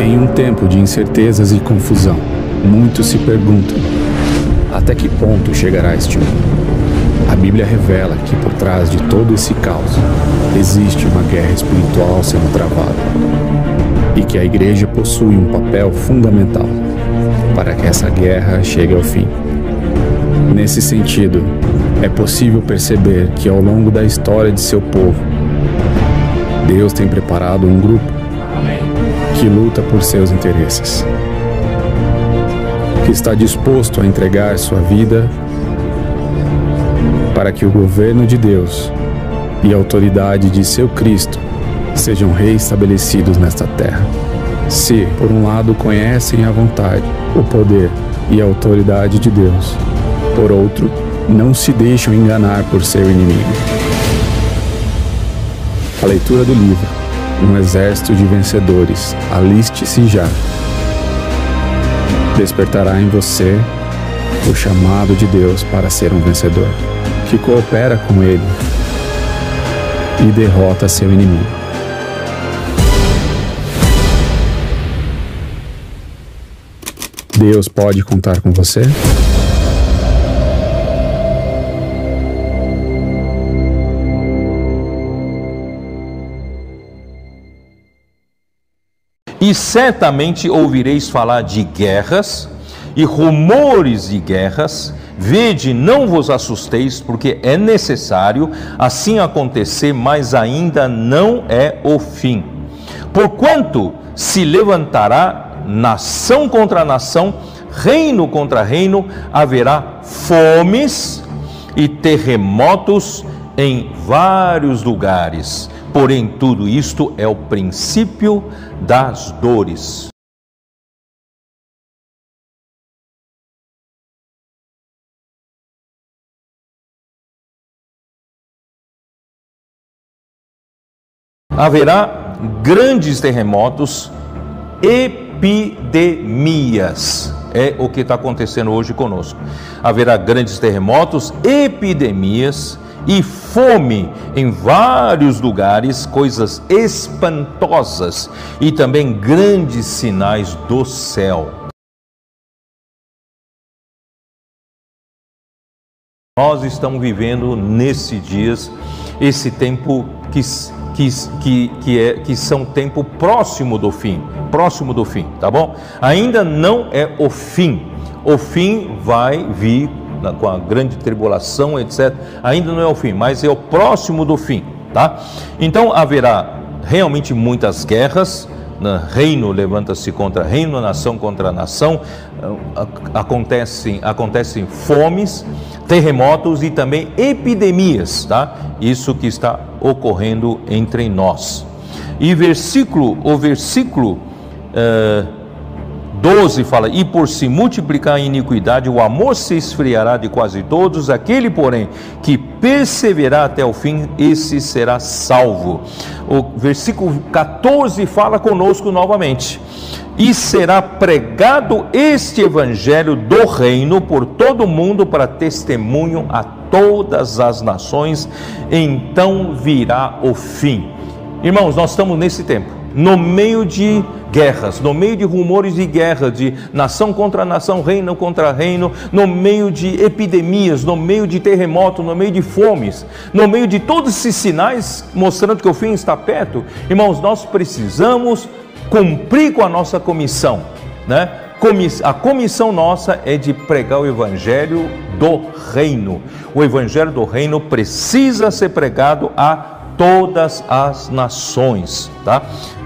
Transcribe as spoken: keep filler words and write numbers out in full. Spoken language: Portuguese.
Em um tempo de incertezas e confusão, muitos se perguntam: até que ponto chegará este mundo? A Bíblia revela que por trás de todo esse caos existe uma guerra espiritual sendo travada e que a igreja possui um papel fundamental para que essa guerra chegue ao fim. Nesse sentido, é possível perceber que ao longo da história de seu povo, Deus tem preparado um grupo que luta por seus interesses, que está disposto a entregar sua vida para que o governo de Deus e a autoridade de seu Cristo sejam reestabelecidos nesta terra. Se, por um lado, conhecem a vontade, o poder e a autoridade de Deus, por outro, não se deixam enganar por seu inimigo. A leitura do livro Um Exército de Vencedores, aliste-se já, despertará em você o chamado de Deus para ser um vencedor, que coopera com Ele e derrota seu inimigo. Deus pode contar com você? E certamente ouvireis falar de guerras e rumores de guerras. Vede, não vos assusteis, porque é necessário assim acontecer, mas ainda não é o fim. Porquanto se levantará nação contra nação, reino contra reino, haverá fomes e terremotos em vários lugares. Porém, tudo isto é o princípio das dores. Haverá grandes terremotos, epidemias. É o que está acontecendo hoje conosco. Haverá grandes terremotos, epidemias e fome em vários lugares, coisas espantosas e também grandes sinais do céu. Nós estamos vivendo nesses dias esse tempo que Que, que, que, é, que são tempo próximo do fim, próximo do fim, tá bom? Ainda não é o fim, o fim vai vir na, com a grande tribulação, etcétera. Ainda não é o fim, mas é o próximo do fim, tá? Então haverá realmente muitas guerras, né? Reino levanta-se contra reino, nação contra nação, acontecem, acontecem fomes, terremotos e também epidemias, tá? Isso que está ocorrendo entre nós. E versículo, o versículo uh, doze fala: e por se multiplicar a iniquidade, o amor se esfriará de quase todos, aquele, porém, que perseverar até o fim, esse será salvo. O versículo quatorze fala conosco novamente: e será pregado este evangelho do reino por todo o mundo para testemunho a todas as nações, então virá o fim. Irmãos, nós estamos nesse tempo, no meio de guerras, no meio de rumores de guerra, de nação contra nação, reino contra reino, no meio de epidemias, no meio de terremotos, no meio de fomes, no meio de todos esses sinais mostrando que o fim está perto. Irmãos, nós precisamos cumprir com a nossa comissão, né? A comissão nossa é de pregar o evangelho do reino. O evangelho do reino precisa ser pregado a todas as nações, tá?